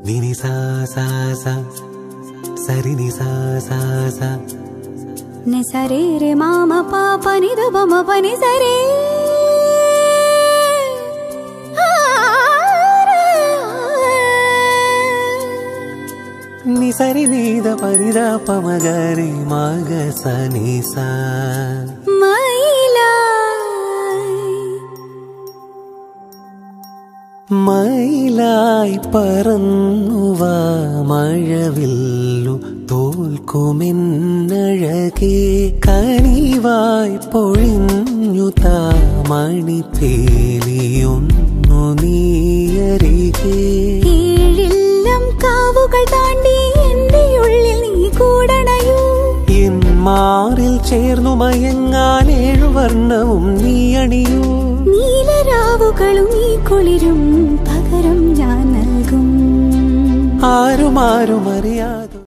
നിനി സാ സാ സാ സരി നി സാ സാ സാ നി സരേ രെ മാമ പാപ നി ദ ബ മ പ നി സരേ നി സരി നി ദ പ നി ദ പ മ ഗ രി മ ഗ സ നി സ മയിലായി പറന്നുവാ മഴവില്ലു തോൽക്കുമെന്നഴകേ കനിവായി പൊഴിഞ്ഞു താ മണിപ്പേലിയൊന്നു നീയരികേ ഏഴെല്ലാം കാവുകൾ താണ്ടി എന്റെ ഉള്ളിൽ നീ കൂടണയോ എൻ മാറിൽ ചേർന്നു മയങ്ങാൻ 7 വർണ്ണവും നീ അണിയൂ നീലരാവുകളും ഈ കുളിരും പകരം ഞാൻ നൽകും ആരും അറിയാതെ